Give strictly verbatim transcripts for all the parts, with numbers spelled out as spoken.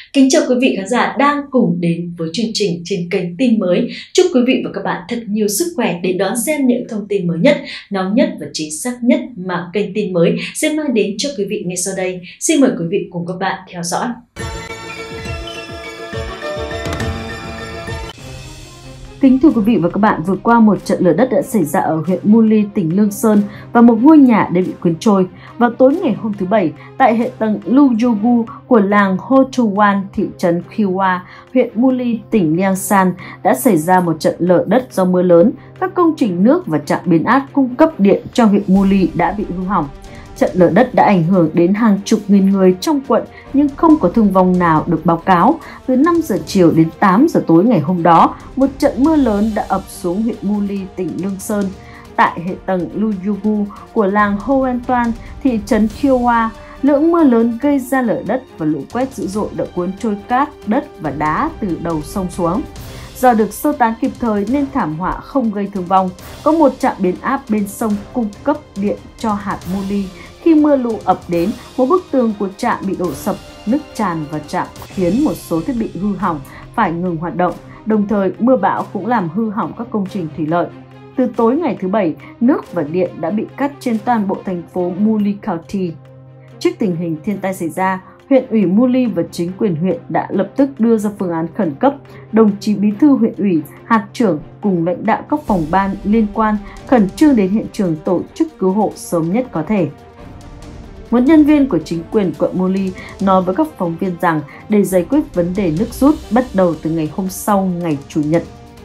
Kính chào quý vị khán giả đang cùng đến với chương trình trên kênh Tin Mới. Chúc quý vị và các bạn thật nhiều sức khỏe để đón xem những thông tin mới nhất, nóng nhất và chính xác nhất mà kênh Tin Mới sẽ mang đến cho quý vị ngay sau đây. Xin mời quý vị cùng các bạn theo dõi. Kính thưa quý vị và các bạn, vừa qua một trận lở đất đã xảy ra ở huyện Muli, tỉnh Lương Sơn và một ngôi nhà đã bị cuốn trôi. Vào tối ngày hôm thứ Bảy, tại hệ tầng Lujugu của làng Hotuwan, thị trấn Khiwa, huyện Muli, tỉnh Liangsan đã xảy ra một trận lở đất do mưa lớn. Các công trình nước và trạm biến áp cung cấp điện cho huyện Muli đã bị hư hỏng. Trận lở đất đã ảnh hưởng đến hàng chục nghìn người trong quận nhưng không có thương vong nào được báo cáo. Từ năm giờ chiều đến tám giờ tối ngày hôm đó, một trận mưa lớn đã ập xuống huyện Muli, tỉnh Lương Sơn. Tại hệ tầng Lujugu của làng Hoentoan, thị trấn Khiwa, lượng mưa lớn gây ra lở đất và lũ quét dữ dội đã cuốn trôi cát, đất và đá từ đầu sông xuống. Do được sơ tán kịp thời nên thảm họa không gây thương vong. Có một trạm biến áp bên sông cung cấp điện cho hạt Muli. Khi mưa lũ ập đến, một bức tường của trạm bị đổ sập, nước tràn vào trạm khiến một số thiết bị hư hỏng phải ngừng hoạt động. Đồng thời, mưa bão cũng làm hư hỏng các công trình thủy lợi. Từ tối ngày thứ Bảy, nước và điện đã bị cắt trên toàn bộ thành phố Muli County. Trước tình hình thiên tai xảy ra, huyện ủy Muli và chính quyền huyện đã lập tức đưa ra phương án khẩn cấp. Đồng chí bí thư huyện ủy, hạt trưởng cùng lãnh đạo các phòng ban liên quan khẩn trương đến hiện trường tổ chức cứu hộ sớm nhất có thể. Một nhân viên của chính quyền quận Muli nói với các phóng viên rằng để giải quyết vấn đề nước rút bắt đầu từ ngày hôm sau ngày Chủ nhật.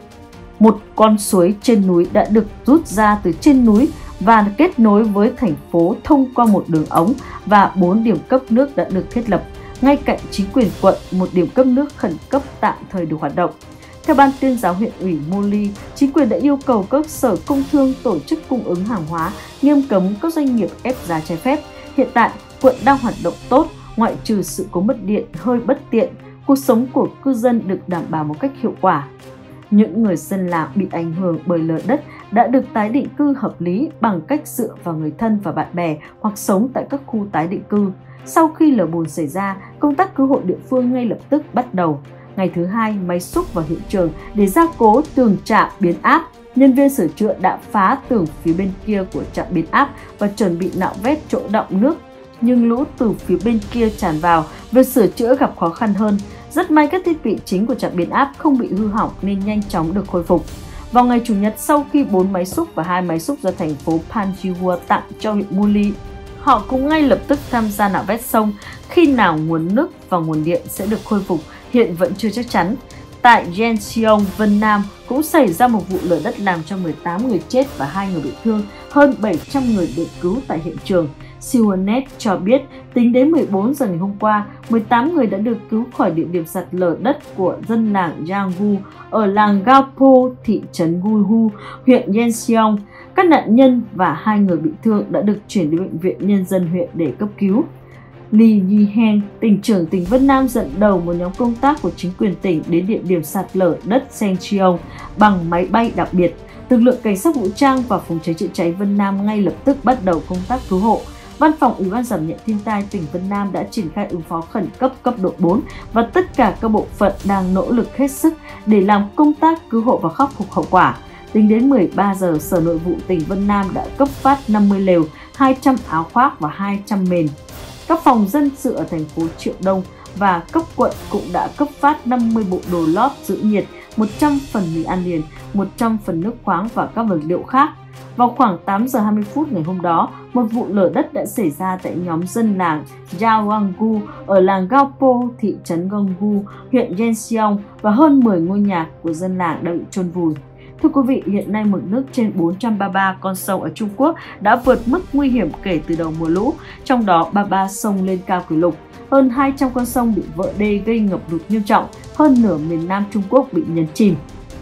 Một con suối trên núi đã được rút ra từ trên núi và kết nối với thành phố thông qua một đường ống và bốn điểm cấp nước đã được thiết lập. Ngay cạnh chính quyền quận, một điểm cấp nước khẩn cấp tạm thời được hoạt động. Theo Ban tuyên giáo huyện ủy Muli, chính quyền đã yêu cầu các sở công thương tổ chức cung ứng hàng hóa, nghiêm cấm các doanh nghiệp ép giá trái phép. Hiện tại, quận đang hoạt động tốt, ngoại trừ sự cố mất điện hơi bất tiện, cuộc sống của cư dân được đảm bảo một cách hiệu quả. Những người dân làng bị ảnh hưởng bởi lở đất đã được tái định cư hợp lý bằng cách dựa vào người thân và bạn bè hoặc sống tại các khu tái định cư. Sau khi lở bùn xảy ra, công tác cứu hộ địa phương ngay lập tức bắt đầu. Ngày thứ hai, máy xúc vào hiện trường để gia cố tường trạm biến áp. Nhân viên sửa chữa đã phá tường phía bên kia của trạm biến áp và chuẩn bị nạo vét chỗ đọng nước. Nhưng lũ từ phía bên kia tràn vào, việc sửa chữa gặp khó khăn hơn. Rất may các thiết bị chính của trạm biến áp không bị hư hỏng nên nhanh chóng được khôi phục. Vào ngày Chủ nhật, sau khi bốn máy xúc và hai máy xúc do thành phố Panjshir tặng cho huyện Muli, họ cũng ngay lập tức tham gia nạo vét sông. Khi nào nguồn nước và nguồn điện sẽ được khôi phục hiện vẫn chưa chắc chắn. Tại Jeonseong, Vân Nam cũng xảy ra một vụ lở đất làm cho mười tám người chết và hai người bị thương, hơn bảy trăm người được cứu tại hiện trường. Siwonnet cho biết tính đến mười bốn giờ ngày hôm qua, mười tám người đã được cứu khỏi địa điểm sạt lở đất của dân làng Yanggu ở làng Gaopo, thị trấn Guihu, huyện Jeonseong. Các nạn nhân và hai người bị thương đã được chuyển đến bệnh viện nhân dân huyện để cấp cứu. Lee Yi-heng, tỉnh trưởng tỉnh Vân Nam dẫn đầu một nhóm công tác của chính quyền tỉnh đến địa điểm sạt lở đất Seongcheon bằng máy bay đặc biệt. Lực lượng cảnh sát vũ trang và phòng cháy chữa cháy Vân Nam ngay lập tức bắt đầu công tác cứu hộ. Văn phòng Ủy ban giảm nhẹ thiên tai tỉnh Vân Nam đã triển khai ứng phó khẩn cấp cấp độ bốn và tất cả các bộ phận đang nỗ lực hết sức để làm công tác cứu hộ và khắc phục hậu quả. Tính đến mười ba giờ, Sở Nội vụ tỉnh Vân Nam đã cấp phát năm mươi lều, hai trăm áo khoác và hai trăm mền. Các phòng dân sự ở thành phố Triệu Đông và cấp quận cũng đã cấp phát năm mươi bộ đồ lót giữ nhiệt, một trăm phần mì ăn liền, một trăm phần nước khoáng và các vật liệu khác. Vào khoảng tám giờ hai mươi phút ngày hôm đó, một vụ lở đất đã xảy ra tại nhóm dân làng Yawangu ở làng Gaopo, thị trấn Gonggu, huyện Jeonseong và hơn mười ngôi nhà của dân làng đã bị chôn vùi. Thưa quý vị, hiện nay mực nước trên bốn trăm ba mươi ba con sông ở Trung Quốc đã vượt mức nguy hiểm kể từ đầu mùa lũ, trong đó ba mươi ba sông lên cao kỷ lục. Hơn hai trăm con sông bị vỡ đê gây ngập lụt nghiêm trọng, hơn nửa miền Nam Trung Quốc bị nhấn chìm.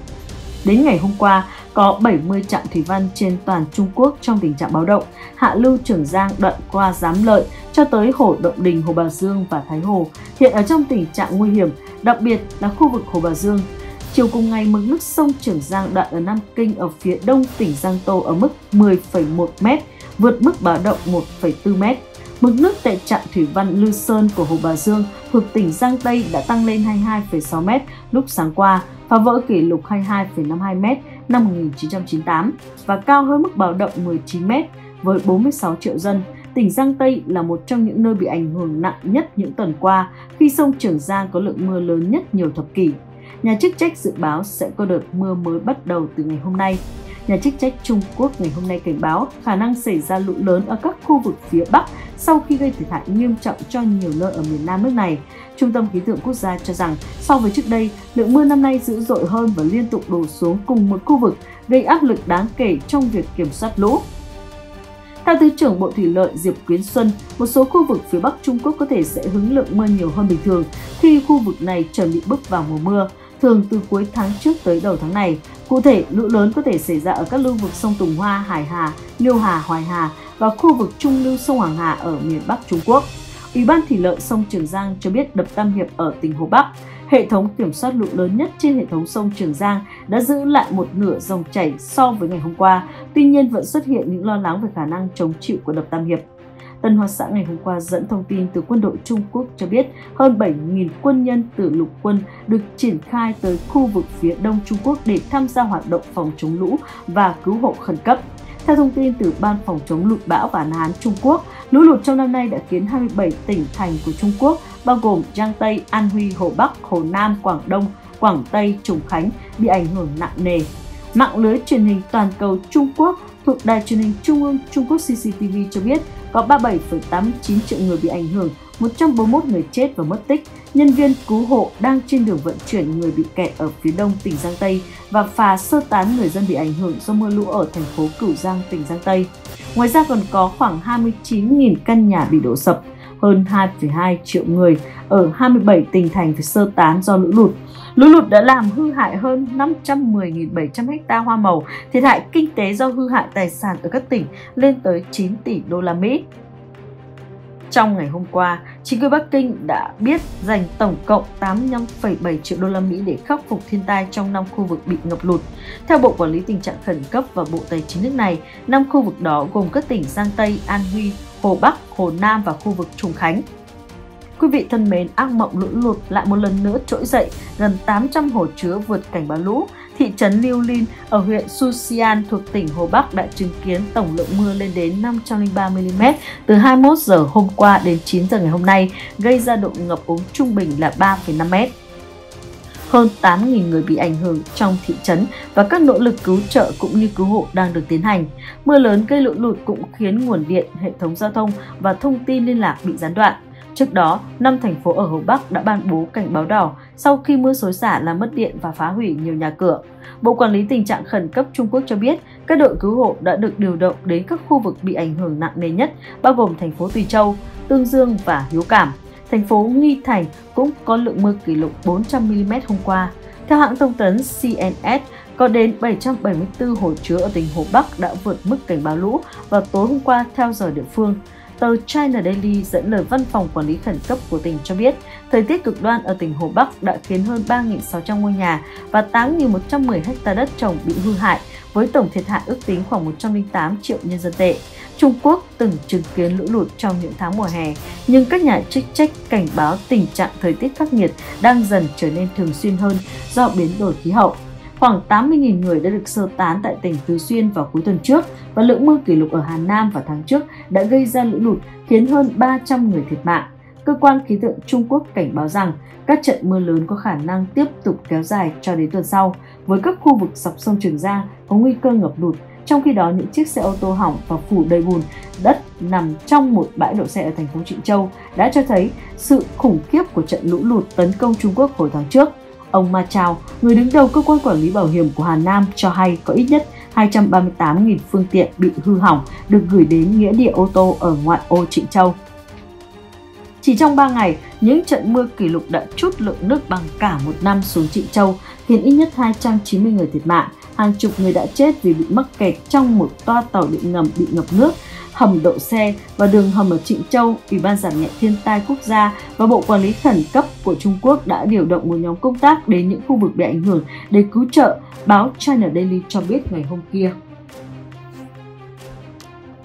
Đến ngày hôm qua, có bảy mươi trạm thủy văn trên toàn Trung Quốc trong tình trạng báo động. Hạ lưu Trường Giang đoạn qua Giám Lợi cho tới Hồ Động Đình, Hồ Bà Dương và Thái Hồ hiện ở trong tình trạng nguy hiểm, đặc biệt là khu vực Hồ Bà Dương. Chiều cùng ngày, mực nước sông Trường Giang đoạn ở Nam Kinh ở phía đông tỉnh Giang Tô ở mức mười phẩy một mét, vượt mức báo động một phẩy bốn mét. Mực nước tại trạm thủy văn Lư Sơn của Hồ Bà Dương thuộc tỉnh Giang Tây đã tăng lên hai mươi hai phẩy sáu mét lúc sáng qua, phá vỡ kỷ lục hai mươi hai phẩy năm mươi hai mét năm một nghìn chín trăm chín mươi tám và cao hơn mức báo động mười chín mét. Với bốn mươi sáu triệu dân, tỉnh Giang Tây là một trong những nơi bị ảnh hưởng nặng nhất những tuần qua khi sông Trường Giang có lượng mưa lớn nhất nhiều thập kỷ. Nhà chức trách dự báo sẽ có đợt mưa mới bắt đầu từ ngày hôm nay. Nhà chức trách Trung Quốc ngày hôm nay cảnh báo khả năng xảy ra lũ lớn ở các khu vực phía Bắc sau khi gây thiệt hại nghiêm trọng cho nhiều nơi ở miền Nam nước này. Trung tâm Khí tượng Quốc gia cho rằng so với trước đây, lượng mưa năm nay dữ dội hơn và liên tục đổ xuống cùng một khu vực, gây áp lực đáng kể trong việc kiểm soát lũ. Theo Thứ trưởng Bộ Thủy lợi Diệp Quyến Xuân, một số khu vực phía Bắc Trung Quốc có thể sẽ hứng lượng mưa nhiều hơn bình thường khi khu vực này chuẩn bị bước vào mùa mưa, thường từ cuối tháng trước tới đầu tháng này. Cụ thể, lũ lớn có thể xảy ra ở các lưu vực sông Tùng Hoa, Hải Hà, Liêu Hà, Hoài Hà và khu vực trung lưu sông Hoàng Hà ở miền Bắc Trung Quốc. Ủy ban Thủy lợi sông Trường Giang cho biết đập Tam Hiệp ở tỉnh Hồ Bắc, hệ thống kiểm soát lũ lớn nhất trên hệ thống sông Trường Giang, đã giữ lại một nửa dòng chảy so với ngày hôm qua. Tuy nhiên, vẫn xuất hiện những lo lắng về khả năng chống chịu của đập Tam Hiệp. Tân Hoa Xã ngày hôm qua dẫn thông tin từ quân đội Trung Quốc cho biết hơn bảy nghìn quân nhân từ lục quân được triển khai tới khu vực phía đông Trung Quốc để tham gia hoạt động phòng chống lũ và cứu hộ khẩn cấp. Theo thông tin từ Ban phòng chống lụt bão và hạn hán Trung Quốc, lũ lụt trong năm nay đã khiến hai mươi bảy tỉnh thành của Trung Quốc, bao gồm Giang Tây, An Huy, Hồ Bắc, Hồ Nam, Quảng Đông, Quảng Tây, Trùng Khánh bị ảnh hưởng nặng nề. Mạng lưới truyền hình toàn cầu Trung Quốc thuộc Đài truyền hình Trung ương Trung Quốc C C T V cho biết có ba mươi bảy phẩy tám mươi chín triệu người bị ảnh hưởng, một trăm bốn mươi mốt người chết và mất tích. Nhân viên cứu hộ đang trên đường vận chuyển người bị kẹt ở phía đông tỉnh Giang Tây và phà sơ tán người dân bị ảnh hưởng do mưa lũ ở thành phố Cửu Giang, tỉnh Giang Tây. Ngoài ra còn có khoảng hai mươi chín nghìn căn nhà bị đổ sập, hơn hai phẩy hai triệu người ở hai mươi bảy tỉnh thành phải sơ tán do lũ lụt. Lũ lụt đã làm hư hại hơn năm trăm mười nghìn bảy trăm ha hoa màu, thiệt hại kinh tế do hư hại tài sản ở các tỉnh lên tới chín tỷ đô la Mỹ. Trong ngày hôm qua, chính quyền Bắc Kinh đã biết dành tổng cộng tám mươi lăm phẩy bảy triệu đô la Mỹ để khắc phục thiên tai trong năm khu vực bị ngập lụt. Theo Bộ Quản lý Tình trạng Khẩn cấp và Bộ Tài chính nước này, năm khu vực đó gồm các tỉnh Giang Tây, An Huy, Hồ Bắc, Hồ Nam và khu vực Trùng Khánh. Quý vị thân mến, ác mộng lũ lụt lại một lần nữa trỗi dậy, gần tám trăm hồ chứa vượt cảnh báo lũ. Thị trấn Liêu Linh ở huyện Suxian thuộc tỉnh Hồ Bắc đã chứng kiến tổng lượng mưa lên đến năm trăm lẻ ba mi li mét từ hai mươi mốt giờ hôm qua đến chín giờ ngày hôm nay, gây ra độ ngập úng trung bình là ba phẩy năm mét. Hơn tám nghìn người bị ảnh hưởng trong thị trấn và các nỗ lực cứu trợ cũng như cứu hộ đang được tiến hành. Mưa lớn gây lũ lụt cũng khiến nguồn điện, hệ thống giao thông và thông tin liên lạc bị gián đoạn. Trước đó, năm thành phố ở Hồ Bắc đã ban bố cảnh báo đỏ sau khi mưa xối xả làm mất điện và phá hủy nhiều nhà cửa. Bộ Quản lý Tình trạng Khẩn cấp Trung Quốc cho biết các đội cứu hộ đã được điều động đến các khu vực bị ảnh hưởng nặng nề nhất, bao gồm thành phố Tùy Châu, Tương Dương và Hiếu Cảm. Thành phố Nghi Thành cũng có lượng mưa kỷ lục bốn trăm mi li mét hôm qua. Theo hãng thông tấn C N S, có đến bảy trăm bảy mươi tư hồ chứa ở tỉnh Hồ Bắc đã vượt mức cảnh báo lũ vào tối hôm qua theo giờ địa phương. Tờ China Daily dẫn lời văn phòng quản lý khẩn cấp của tỉnh cho biết, thời tiết cực đoan ở tỉnh Hồ Bắc đã khiến hơn ba nghìn sáu trăm ngôi nhà và tám nghìn một trăm mười ha đất trồng bị hư hại, với tổng thiệt hại ước tính khoảng một trăm lẻ tám triệu nhân dân tệ. Trung Quốc từng chứng kiến lũ lụt trong những tháng mùa hè, nhưng các nhà chức trách cảnh báo tình trạng thời tiết khắc nghiệt đang dần trở nên thường xuyên hơn do biến đổi khí hậu. Khoảng tám mươi nghìn người đã được sơ tán tại tỉnh Tứ Xuyên vào cuối tuần trước và lượng mưa kỷ lục ở Hà Nam vào tháng trước đã gây ra lũ lụt khiến hơn ba trăm người thiệt mạng. Cơ quan khí tượng Trung Quốc cảnh báo rằng các trận mưa lớn có khả năng tiếp tục kéo dài cho đến tuần sau, với các khu vực dọc sông Trường Giang có nguy cơ ngập lụt. Trong khi đó, những chiếc xe ô tô hỏng và phủ đầy bùn đất nằm trong một bãi đậu xe ở thành phố Trịnh Châu đã cho thấy sự khủng khiếp của trận lũ lụt tấn công Trung Quốc hồi tháng trước. Ông Ma Chao, người đứng đầu cơ quan quản lý bảo hiểm của Hà Nam, cho hay có ít nhất hai trăm ba mươi tám nghìn phương tiện bị hư hỏng được gửi đến nghĩa địa ô tô ở ngoại ô Trịnh Châu. Chỉ trong ba ngày, những trận mưa kỷ lục đã trút lượng nước bằng cả một năm xuống Trịnh Châu, khiến ít nhất hai trăm chín mươi người thiệt mạng, hàng chục người đã chết vì bị mắc kẹt trong một toa tàu điện ngầm bị ngập nước, hầm đậu xe và đường hầm ở Trịnh Châu. Ủy ban giảm nhẹ thiên tai quốc gia và Bộ Quản lý khẩn cấp của Trung Quốc đã điều động một nhóm công tác đến những khu vực bị ảnh hưởng để cứu trợ, báo China Daily cho biết ngày hôm kia.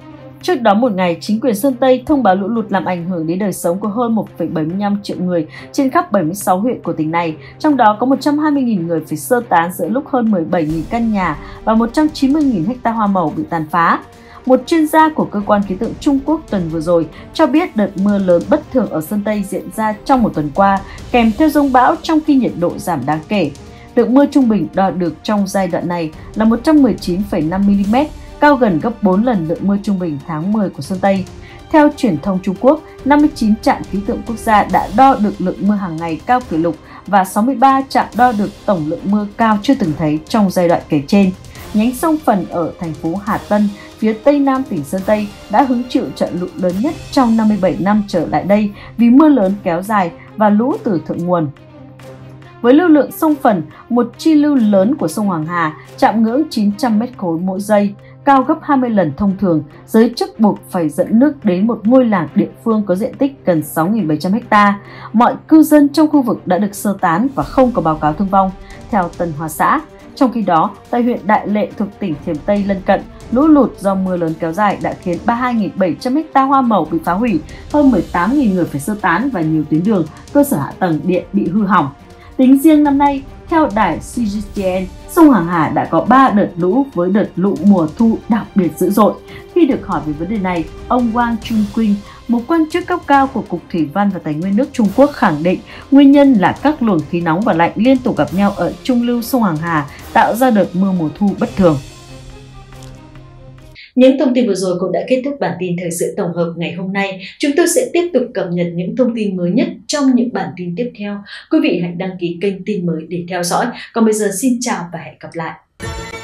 Trước đó một ngày, chính quyền Sơn Tây thông báo lũ lụt làm ảnh hưởng đến đời sống của hơn một phẩy bảy mươi lăm triệu người trên khắp bảy mươi sáu huyện của tỉnh này, trong đó có một trăm hai mươi nghìn người phải sơ tán giữa lúc hơn mười bảy nghìn căn nhà và một trăm chín mươi nghìn ha hoa màu bị tàn phá. Một chuyên gia của cơ quan khí tượng Trung Quốc tuần vừa rồi cho biết đợt mưa lớn bất thường ở Sơn Tây diễn ra trong một tuần qua, kèm theo giông bão trong khi nhiệt độ giảm đáng kể. Lượng mưa trung bình đo được trong giai đoạn này là một trăm mười chín phẩy năm mi li mét, cao gần gấp bốn lần lượng mưa trung bình tháng mười của Sơn Tây. Theo truyền thông Trung Quốc, năm mươi chín trạm khí tượng quốc gia đã đo được lượng mưa hàng ngày cao kỷ lục và sáu mươi ba trạm đo được tổng lượng mưa cao chưa từng thấy trong giai đoạn kể trên. Nhánh sông Phần ở thành phố Hà Tân, phía tây nam tỉnh Sơn Tây đã hứng chịu trận lũ lớn nhất trong năm mươi bảy năm trở lại đây vì mưa lớn kéo dài và lũ từ thượng nguồn. Với lưu lượng sông Phần, một chi lưu lớn của sông Hoàng Hà, chạm ngưỡng chín trăm mét khối mỗi giây, cao gấp hai mươi lần thông thường, giới chức buộc phải dẫn nước đến một ngôi làng địa phương có diện tích gần sáu nghìn bảy trăm ha. Mọi cư dân trong khu vực đã được sơ tán và không có báo cáo thương vong, theo Tân Hoa Xã. Trong khi đó, tại huyện Đại Lệ thuộc tỉnh Thiểm Tây lân cận, lũ lụt do mưa lớn kéo dài đã khiến ba mươi hai nghìn bảy trăm ha hoa màu bị phá hủy, hơn mười tám nghìn người phải sơ tán và nhiều tuyến đường, cơ sở hạ tầng điện bị hư hỏng. Tính riêng năm nay, theo đài xê giê tê en, sông Hoàng Hà đã có ba đợt lũ với đợt lũ mùa thu đặc biệt dữ dội. Khi được hỏi về vấn đề này, ông Wang Chunqing, một quan chức cấp cao của Cục Thủy văn và Tài nguyên nước Trung Quốc khẳng định nguyên nhân là các luồng khí nóng và lạnh liên tục gặp nhau ở trung lưu sông Hoàng Hà tạo ra đợt mưa mùa thu bất thường. Những thông tin vừa rồi cũng đã kết thúc bản tin thời sự tổng hợp ngày hôm nay. Chúng tôi sẽ tiếp tục cập nhật những thông tin mới nhất trong những bản tin tiếp theo. Quý vị hãy đăng ký kênh tin mới để theo dõi. Còn bây giờ xin chào và hẹn gặp lại.